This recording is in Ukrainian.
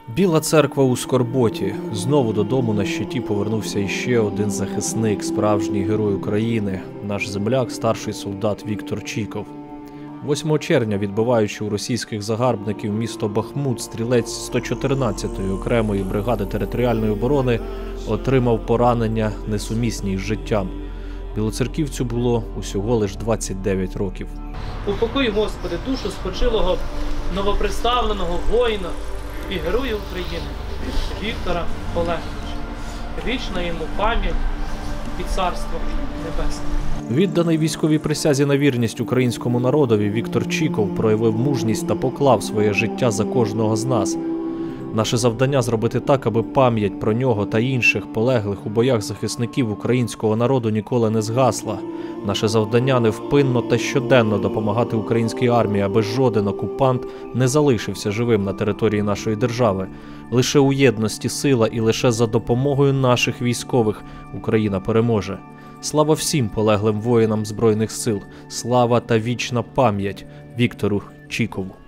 Біла церква у скорботі. Знову додому на щиті повернувся іще один захисник, справжній герой України, наш земляк, старший солдат Віктор Чіков. 8 червня, відбиваючи у російських загарбників місто Бахмут, стрілець 114-ї окремої бригади територіальної оборони отримав поранення, несумісні з життям. Білоцерківцю було усього лише 29 років. Упокой, Господи, душу спочилого новоприставленого воїна і героя України Віктора Олеговича. Вічна йому пам'ять і царство небесне. Відданий військовій присязі на вірність українському народові, Віктор Чіков проявив мужність та поклав своє життя за кожного з нас. Наше завдання – зробити так, аби пам'ять про нього та інших полеглих у боях захисників українського народу ніколи не згасла. Наше завдання – невпинно та щоденно допомагати українській армії, аби жоден окупант не залишився живим на території нашої держави. Лише у єдності сила і лише за допомогою наших військових Україна переможе. Слава всім полеглим воїнам Збройних сил! Слава та вічна пам'ять Віктору Чікову!